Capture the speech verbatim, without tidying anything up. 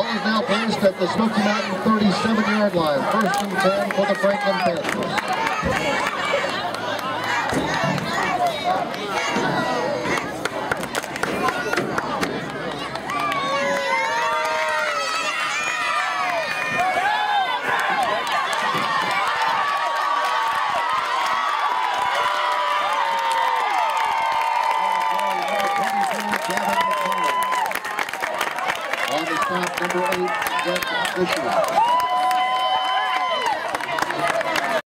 is now placed at the Smoky Mountain thirty-seven yard line. First and ten for the Franklin Panthers. On the stop, number eight, Brett Fisher.